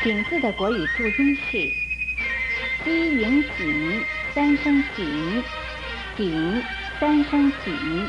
井字的国语注音是鸡云井三声井，井三声井。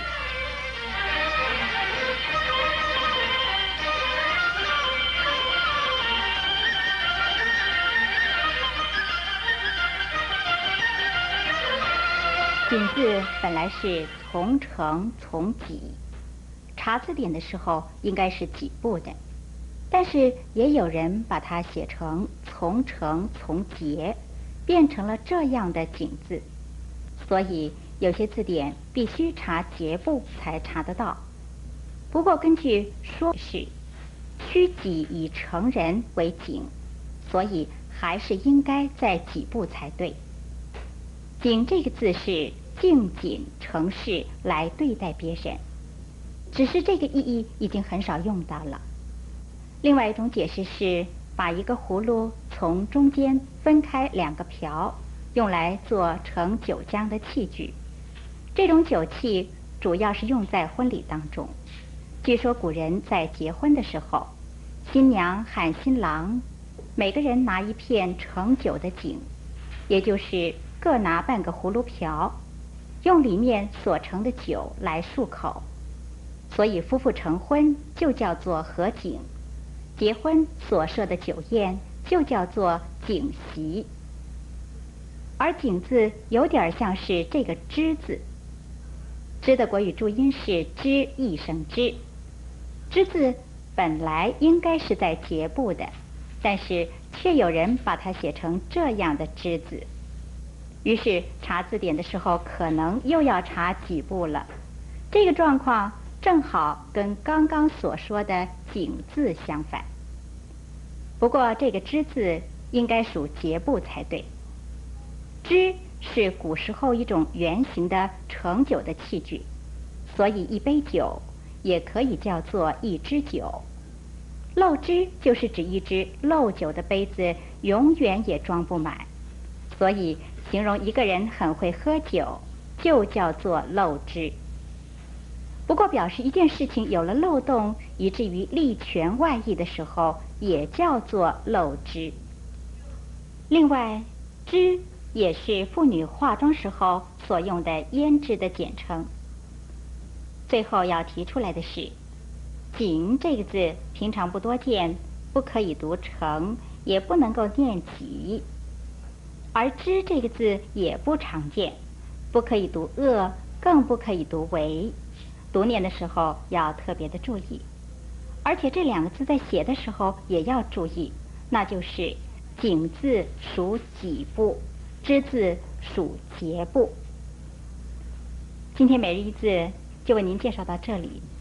井字本来是从成从己，查字典的时候应该是己部的，但是也有人把它写成从成从节，变成了这样的井字，所以有些字典必须查节部才查得到。不过根据说是屈己以成人为井，所以还是应该在己部才对。井这个字是敬谨诚实来对待别人，只是这个意义已经很少用到了。另外一种解释是把一个葫芦从中间分开两个瓢，用来做盛酒浆的器具。这种酒器主要是用在婚礼当中。据说古人在结婚的时候，新娘喊新郎，每个人拿一片盛酒的井，也就是各拿半个葫芦瓢，用里面所盛的酒来漱口，所以夫妇成婚就叫做合井，结婚所设的酒宴就叫做井席。而井字有点像是这个之字，之的国语注音是之一声之，之字本来应该是在节部的，但是却有人把它写成这样的之字，于是查字典的时候可能又要查几部了。这个状况正好跟刚刚所说的井字相反。不过这个之字应该属节部才对。之是古时候一种圆形的盛酒的器具，所以一杯酒也可以叫做一支酒。漏之就是指一只漏酒的杯子永远也装不满，所以形容一个人很会喝酒就叫做漏之。不过表示一件事情有了漏洞，以至于力全外溢的时候，也叫做漏之。另外，脂也是妇女化妆时候所用的胭脂的简称。最后要提出来的是，井这个字平常不多见，不可以读成，也不能够念己；而脂这个字也不常见，不可以读恶，更不可以读为。读念的时候要特别的注意，而且这两个字在写的时候也要注意，那就是井字属己部，之字属节部。今天每日一字就为您介绍到这里。